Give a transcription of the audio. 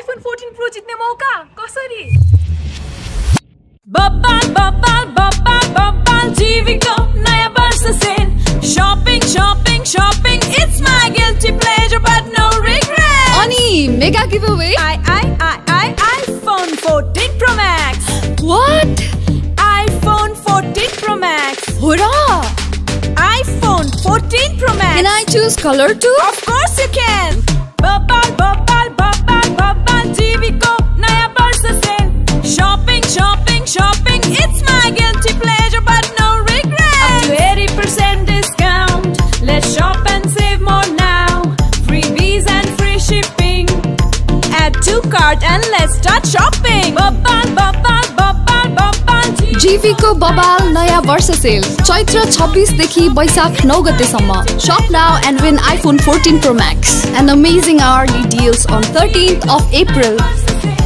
iPhone 14 Pro जित्ने मौका कसरी Babaal Babaal Babaal Babaal Jevee ko naya barsa sale shopping it's my guilty pleasure but no regret Ani mega giveaway iPhone 14 Pro Max What iPhone 14 Pro Max Hurra iPhone 14 Pro Max Can I choose color too Of course you can Babaal Babaal Babaal Babaal Jevee ko naya barsa sale shopping it's my guilty pleasure but no regret up to 80% discount let's shop and save more now freebies and free shipping add to cart and let's start shopping Babaal Babaal Babaal Babaal Jevee ko Babaal naya barsa sale Chaitra 26 देखि वैशाख 9 गतेसम्म Shop now and win iPhone 14 Pro Max and amazing hourly deals on 13th of April